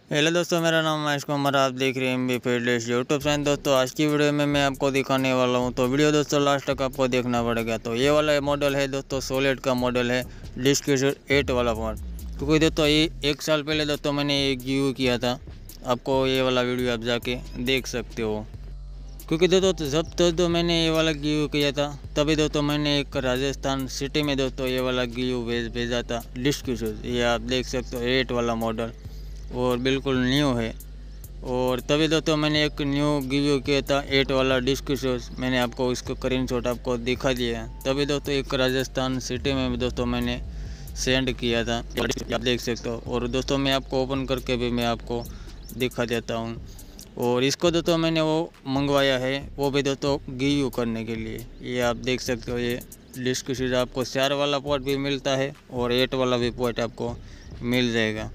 Hello दोस्तों, मेरा नाम महेश कुमार, आप देख रहे हैं एमबी फिटनेस यूट्यूब चैनल। दोस्तों आज की वीडियो में मैं आपको दिखाने वाला हूं, तो वीडियो दोस्तों लास्ट तक आपको देखना पड़ेगा। तो ये वाला मॉडल है दोस्तों, सोलेट का मॉडल है, डिस्क 8 वाला मॉडल। क्योंकि दोस्तों ये 1 साल पहले दोस्तों मैंने एक गिव किया था, आपको ये वाला वीडियो आप जाके देख सकते हो। क्योंकि दोस्तों जब तो मैंने ये वाला गिव किया था, तभी दोस्तों मैंने एक राजस्थान सिटी में दोस्तों ये वाला गिव भेजा था डिस्क शूज़। ये आप देख सकते हो 8 वाला मॉडल और बिल्कुल न्यू है। और तभी दोस्तों मैंने एक न्यू गिव किया था 8 वाला डिस्क शूज़। मैंने आपको इसको स्क्रीनशॉट आपको दिखा दिया है। तभी दोस्तों एक राजस्थान सिटी में दोस्तों मैंने सेंड किया था, आप देख सकते हो। और दोस्तों मैं आपको ओपन करके भी मैं आपको दिखा देता हूँ। और इसको दोस्तों मैंने वो मंगवाया है, वो भी दोस्तों गिव करने के लिए। ये आप देख सकते हो, ये डिस्क शूज़ आपको 4 वाला पॉट भी मिलता है और 8 वाला भी पॉट आपको मिल जाएगा।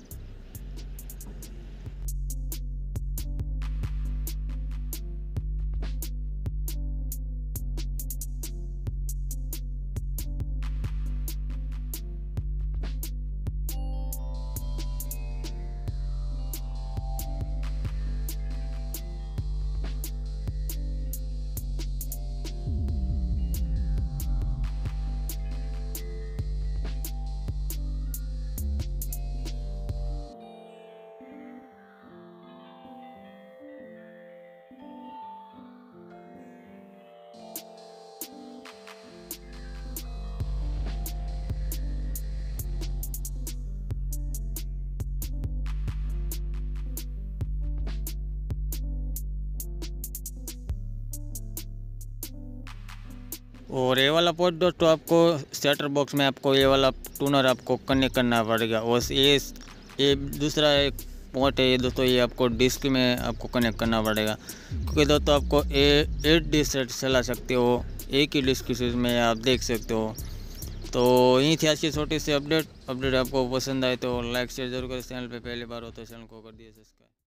और ये वाला पोर्ट दोस्तों आपको सेटर बॉक्स में आपको ये वाला टूनर आपको कनेक्ट करना पड़ेगा। और ये दूसरा एक पोर्ट है ये दोस्तों, ये आपको डिस्क में आपको कनेक्ट करना पड़ेगा। क्योंकि दोस्तों आपको 8 डिस्क चला सकते हो एक ही डिस्क में, आप देख सकते हो। तो यही थी आज की छोटी सी अपडेट आपको पसंद आए तो लाइक शेयर जरूर करें। चैनल पे पहली बार हो तो चैनल को कर दिए सब्सक्राइब।